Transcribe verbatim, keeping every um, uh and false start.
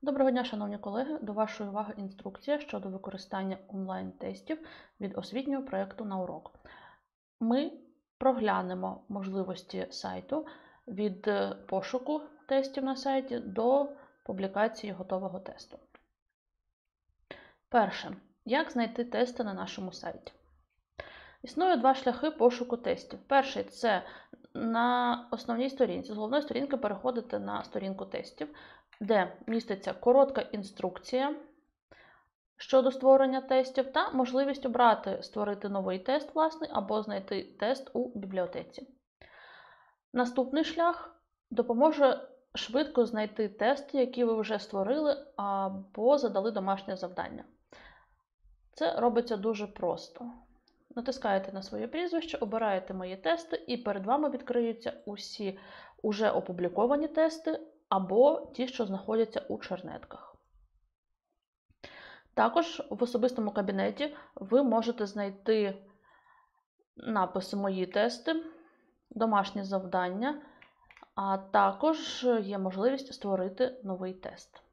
Доброго дня, шановні колеги! До вашої уваги інструкція щодо використання онлайн-тестів від освітнього проєкту на урок. Ми проглянемо можливості сайту від пошуку тестів на сайті до публікації готового тесту. Перше. Як знайти тести на нашому сайті? Існує два шляхи пошуку тестів. Перший – це на основній сторінці. З головної сторінки переходите на сторінку тестів, де міститься коротка інструкція щодо створення тестів та можливість обрати створити новий тест власний або знайти тест у бібліотеці. Наступний шлях допоможе швидко знайти тести, які ви вже створили або задали домашнє завдання. Це робиться дуже просто. Натискаєте на своє прізвище, обираєте «Мої тести» і перед вами відкриються усі уже опубліковані тести або ті, що знаходяться у чернетках. Також в особистому кабінеті ви можете знайти написи «Мої тести», домашні завдання, а також є можливість створити новий тест.